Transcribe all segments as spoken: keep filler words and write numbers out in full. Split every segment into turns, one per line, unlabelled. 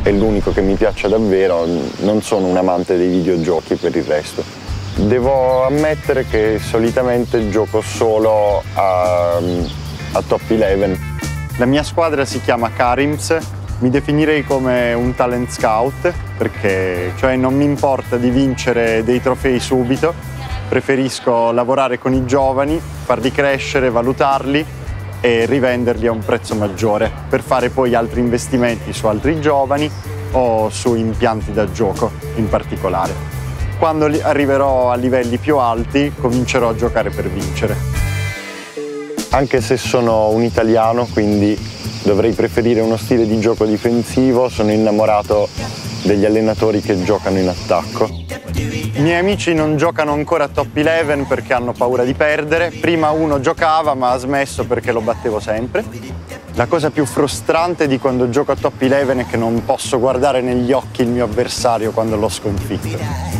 è l'unico che mi piaccia davvero, non sono un amante dei videogiochi per il resto. Devo ammettere che solitamente gioco solo a, a Top Eleven. La mia squadra si chiama Karims, mi definirei come un talent scout perché cioè non mi importa di vincere dei trofei subito, preferisco lavorare con i giovani, farli crescere, valutarli e rivenderli a un prezzo maggiore per fare poi altri investimenti su altri giovani o su impianti da gioco in particolare. Quando arriverò a livelli più alti comincerò a giocare per vincere. Anche se sono un italiano, quindi dovrei preferire uno stile di gioco difensivo, sono innamorato degli allenatori che giocano in attacco. I miei amici non giocano ancora a Top Eleven perché hanno paura di perdere. Prima uno giocava ma ha smesso perché lo battevo sempre. La cosa più frustrante di quando gioco a Top Eleven è che non posso guardare negli occhi il mio avversario quando l'ho sconfitto.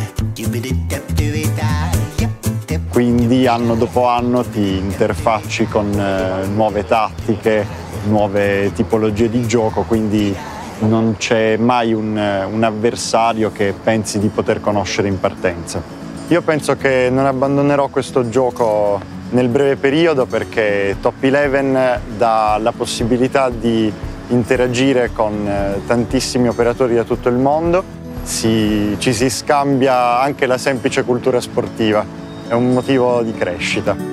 Quindi anno dopo anno ti interfacci con eh, nuove tattiche, nuove tipologie di gioco, quindi non c'è mai un, un avversario che pensi di poter conoscere in partenza. Io penso che non abbandonerò questo gioco nel breve periodo perché Top Eleven dà la possibilità di interagire con tantissimi operatori da tutto il mondo, si, ci si scambia anche la semplice cultura sportiva, è un motivo di crescita.